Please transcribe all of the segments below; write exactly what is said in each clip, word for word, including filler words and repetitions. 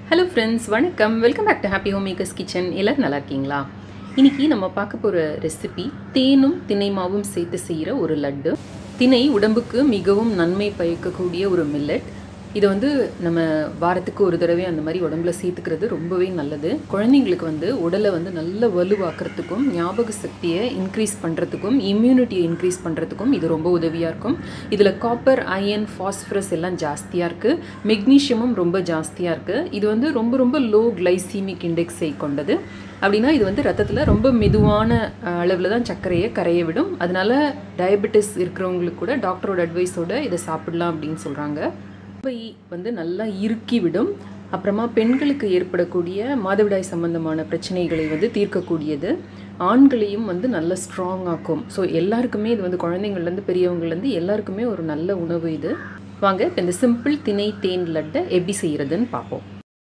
Hello friends, வணக்கம். Welcome back to Happy Homemakers Kitchen. எல்லாரும் நல்லா இருக்கீங்களா? இன்னைக்கு நம்ம பார்க்க போற ரெசிபி தேனும் திணை மாவும் சேர்த்து செய்யற ஒரு லட்டு. திணை உடம்புக்கு மிகவும் நன்மை பயக்கக்கூடிய ஒரு மில்லட். இது வந்து நம்ம வாரத்துக்கு ஒரு தடவை அந்த மாதிரி உடம்புல சேர்த்துக்கிறது ரொம்பவே நல்லது. குழந்தைங்களுக்கு வந்து உடலை வந்து நல்ல வலுவாக்குறதுக்கும் ஞாபக சக்தியை இன்க்ரீஸ் பண்ணுறதுக்கும் இம்யூனிட்டியை இன்க்ரீஸ் பண்ணுறதுக்கும் இது ரொம்ப உதவியாக இருக்கும். இதில் காப்பர், அயன், ஃபாஸ்பரஸ் எல்லாம் ஜாஸ்தியாக இருக்குது. மெக்னீஷியமும் ரொம்ப ஜாஸ்தியாக இருக்குது. இது வந்து ரொம்ப ரொம்ப லோ கிளைசீமிக் இண்டெக்ஸை கொண்டது. அப்படின்னா இது வந்து ரத்தத்தில் ரொம்ப மெதுவான அளவில் தான் சர்க்கரையை கரைய விடும். அதனால டயபெட்டிஸ் இருக்கிறவங்களுக்கு கூட டாக்டரோட அட்வைஸோடு இதை சாப்பிடலாம் அப்படின்னு சொல்கிறாங்க. உடம்பை வந்து நல்லா இறுக்கி விடும். அப்புறமா பெண்களுக்கு ஏற்படக்கூடிய மாதவிடாய் சம்பந்தமான பிரச்சனைகளை வந்து தீர்க்கக்கூடியது. ஆண்களையும் வந்து நல்ல ஸ்ட்ராங் ஆக்கும். ஸோ எல்லாருக்குமே இது வந்து குழந்தைங்கள்லேருந்து பெரியவங்கலேருந்து எல்லாருக்குமே ஒரு நல்ல உணவு இது. வாங்க இப்போ இந்த சிம்பிள் திணை தேன் லட்டை எப்படி செய்கிறதுன்னு பார்ப்போம்.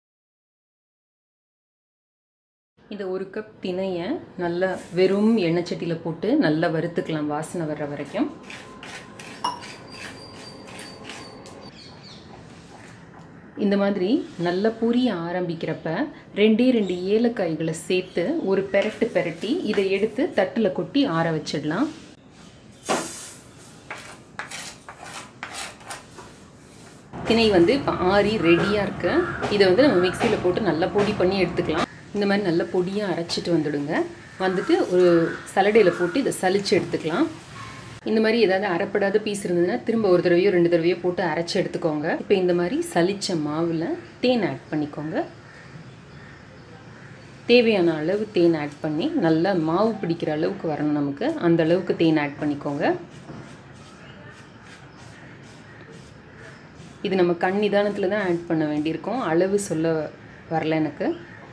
இந்த ஒரு கப் திணையை நல்லா வெறும் எண்ணெய் சட்டியில் போட்டு நல்லா வறுத்துக்கலாம் வாசனை வர்ற வரைக்கும். இந்த மாதிரி நல்லா பொரிய ஆரம்பிக்கிறப்ப ரெண்டே ரெண்டு ஏலக்காய்களை சேர்த்து ஒரு பெரட்டு பெரட்டி இதை எடுத்து தட்டில் கொட்டி ஆற வச்சிடலாம். திணை வந்து இப்போ ஆறி ரெடியாக இருக்கு. இதை வந்து நம்ம மிக்சியில் போட்டு நல்லா பொடி பண்ணி எடுத்துக்கலாம். இந்த மாதிரி நல்லா பொடியாக அரைச்சிட்டு வந்துடுங்க. வந்துட்டு ஒரு சலடையில் போட்டு இதை சலிச்சு எடுத்துக்கலாம். இந்த மாதிரி ஏதாவது அரைப்படாத பீஸ் இருந்ததுன்னா திரும்ப ஒரு தடவையோ ரெண்டு தடவையோ போட்டு அரைச்சி எடுத்துக்கோங்க. இப்போ இந்த மாதிரி சலிச்ச மாவில் தேன் ஆட் பண்ணிக்கோங்க. தேவையான அளவு தேன் ஆட் பண்ணி நல்லா மாவு பிடிக்கிற அளவுக்கு வரணும். நமக்கு அந்த அளவுக்கு தேன் ஆட் பண்ணிக்கோங்க. இது நம்ம கண் நிதானத்தில் தான் ஆட் பண்ண வேண்டியிருக்கோம். அளவு சொல்ல வரல எனக்கு.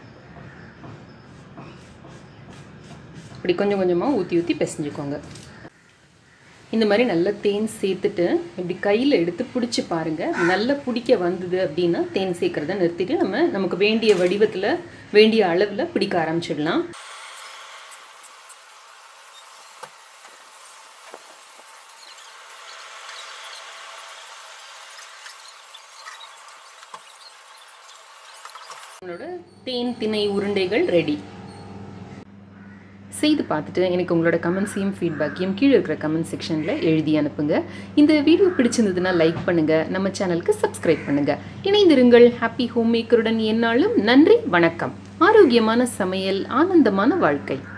இப்படி கொஞ்சம் கொஞ்சமாக ஊற்றி ஊற்றி பிசைஞ்சுக்கோங்க. இந்த மாதிரி நல்லா தேன் சேர்த்துட்டு இப்படி கையில் எடுத்து பிடிச்சி பாருங்கள். நல்லா பிடிக்க வந்தது அப்படின்னா தேன் சேர்க்குறத நிறுத்திட்டு நம்ம நமக்கு வேண்டிய வடிவத்தில் வேண்டிய அளவில் பிடிக்க ஆரம்பிச்சிடலாம். உங்களோட தேன் திணை உருண்டைகள் ரெடி. செய்து பார்த்துட்டு எனக்கு உங்களோட கமெண்ட்ஸையும் ஃபீட்பேக்கையும் கீழே இருக்கிற கமெண்ட் செக்ஷனில் எழுதி அனுப்புங்க. இந்த வீடியோ பிடிச்சிருந்ததுன்னா லைக் பண்ணுங்கள். நம்ம சேனலுக்கு சப்ஸ்கிரைப் பண்ணுங்கள். இணைந்திருங்கள். ஹாப்பி ஹோம் மேக்கருடன் எந்நாளும். நன்றி, வணக்கம். ஆரோக்கியமான சமையல், ஆனந்தமான வாழ்க்கை.